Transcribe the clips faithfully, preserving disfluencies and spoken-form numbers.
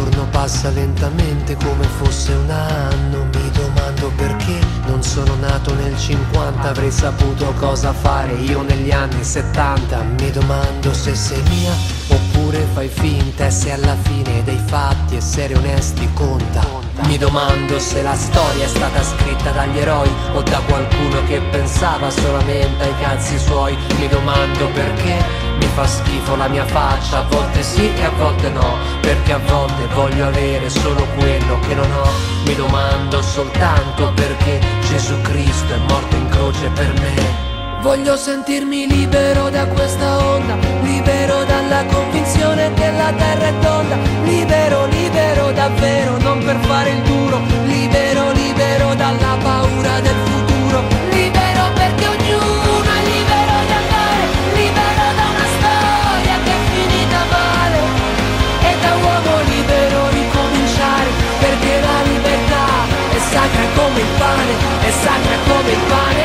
giorno passa lentamente come fosse un anno. Mi domando perché non sono nato nel cinquanta, avrei saputo cosa fare io negli anni settanta. Mi domando se sei mia oppure fai finta, e se alla fine dei fatti essere onesti conta. Mi domando se la storia è stata scritta dagli eroi o da qualcuno che pensava solamente ai cazzi suoi. Mi domando perché mi fa schifo la mia faccia, a volte sì e a volte no, perché a volte voglio avere solo quello che non ho. Mi domando soltanto perché Gesù Cristo è morto in croce per me. Voglio sentirmi libero da questa onda, libero dalla convinzione che la terra è tonda, libero, libero davvero, non per fare il duro, libero, libero dalla paura del futuro, libero perché ognuno è libero di andare, libero da una storia che è finita male, e da uomo libero ricominciare, perché la libertà è sacra come il pane, è sacra come il pane.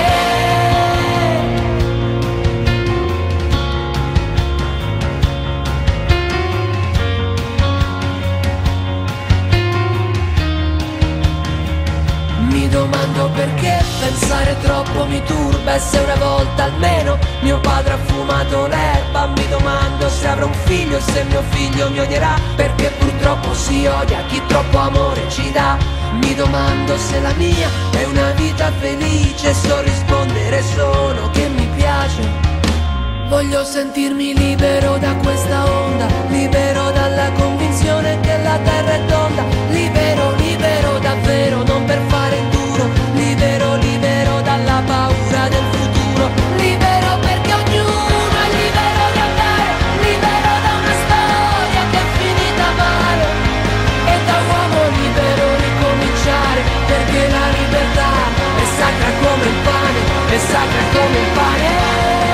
Mi domando perché pensare troppo mi turba, e se una volta almeno mio padre ha fumato l'erba. Mi domando se avrò un figlio e se mio figlio mi odierà, perché purtroppo si odia chi troppo amore ci dà. Mi domando se la mia è una vita felice, so rispondere solo che mi piace. Voglio sentirmi libero da questa onda, libero dalla convinzione che la terra è tonda, libero, libero davvero, non per fare il duro, libero, libero dalla paura del futuro, libero perché ognuno è libero di andare, libero da una storia che è finita male, e da uomo libero ricominciare, perché la libertà è sacra come il pane, è sacra come il pane.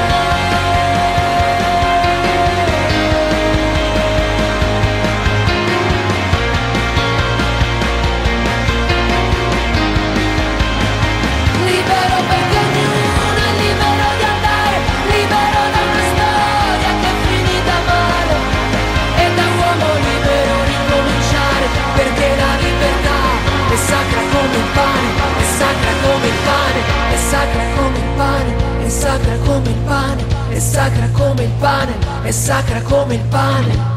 È sacra come il pane, è sacra come il pane, è sacra come il pane, è sacra come il pane, è sacra come il pane, è sacra come il pane.